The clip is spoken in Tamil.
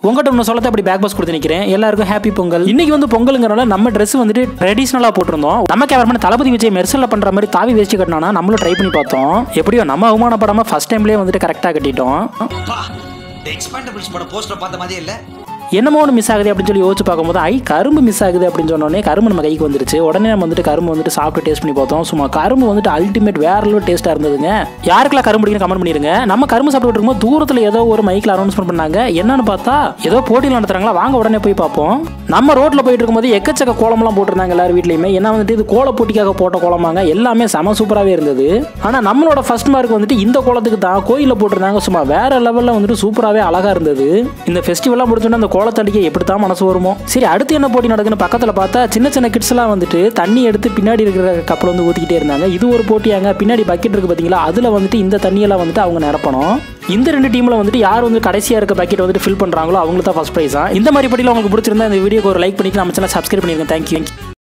உங்கள்கிட்ட ஒன்று சொல்லத்தை அப்படி பேக் பாஸ் கொடுத்து நிற்கிறேன். எல்லாருக்கும் ஹாப்பி பொங்கல். இன்னைக்கு வந்து பொங்கலுங்கிறனால நம்ம ட்ரெஸ் வந்துட்டு ட்ரெடிஷ்னலாக போட்டிருந்தோம். நம்ம கேமராமேன் தளபதி விஜய் மெர்சலில் பண்ணுற மாதிரி தாவி வேஸ்ட் கட்டினா நம்மளும் ட்ரை பண்ணி பார்த்தோம். எப்படியோ நம்ம அவமானப்படாமல் ஃபர்ஸ்ட் டைம்லேயே வந்துட்டு கரெக்டாக கட்டிட்டோம். என்னமோ ஒன்று மிஸ் ஆகுது அப்படின்னு சொல்லி யோசிச்சு பார்க்கும்போது கரும்பு மிஸ் ஆகுது அப்படின்னு சொன்னோடனே கரும்பு நம்ம கைக்கு வந்துருச்சு. உடனே நம்ம வந்துட்டு கரும்பு வந்துட்டு சாப்பிட்டு டேஸ்ட் பண்ணி பார்த்தோம். சும்மா கரும்பு வந்துட்டு அல்டிமேட் வேற லெவல் டேஸ்ட்டாக இருந்ததுங்க. யாருக்கெல்லாம் கரும்பு பிடிக்கும் கமெண்ட் பண்ணிருங்க. நம்ம கரும்பு சாப்பிட்டு இருக்கும்போது தூரத்தில் ஏதோ ஒரு மைக்கில் அனௌன்ஸ்மெண்ட் பண்ணாங்க. என்னன்னு பார்த்தா ஏதோ போட்டியில் நடத்துறாங்களா, வாங்க உடனே போய் பார்ப்போம். நம்ம ரோட்டில் போயிட்டு இருக்கும்போது எக்கச்சக்க கோலம்லாம் போட்டிருந்தாங்க எல்லாரும் வீட்லையுமே. ஏன்னா வந்துட்டு இது கோல போட்டிக்காக போட்ட கோலமாங்க. எல்லாமே செம சூப்பராகவே இருந்தது. ஆனால் நம்மளோட ஃபர்ஸ்ட் மார்க் வந்துட்டு இந்த கோலத்துக்கு தான் கோயிலில் போட்டிருந்தாங்க. சும்மா வேற லெவலில் வந்துட்டு சூப்பராகவே அழகாக இருந்தது. இந்த ஃபெஸ்டிவல்லாம் முடிச்சோன்னா அந்த கோலத்தடிக்க எப்படி தான் மனசு வருமோ. சரி, அடுத்து என்ன போட்டி நடக்குன்னு பக்கத்தில் பார்த்தா சின்ன சின்ன கிட்ஸ் எல்லாம் வந்துட்டு தண்ணி எடுத்து பின்னாடி இருக்கிற கப்பில் வந்து ஊற்றிக்கிட்டே இருந்தாங்க. இது ஒரு போட்டியாங்க. பின்னாடி பக்கெட் இருக்கு பார்த்தீங்களா, அதில் வந்துட்டு இந்த தண்ணியெல்லாம் வந்துட்டு அவங்க நிரப்பணும். இந்த ரெண்டு டீமில் வந்துட்டு யார் வந்து கடைசியாக இருக்க பக்கெட் வந்துட்டு ஃபில் பண்ணுறாங்களோ அவங்களுக்கு தான் ஃபர்ஸ்ட் ப்ரைஸா. இந்த மாதிரி போட்டியில் உங்களுக்கு பிடிச்சிருந்தா இந்த வீடியோக்கு ஒரு லைக் பண்ணிட்டு நம்ம சேனல் சப்ஸ்கிரைப் பண்ணிருங்க. தேங்க்யூ.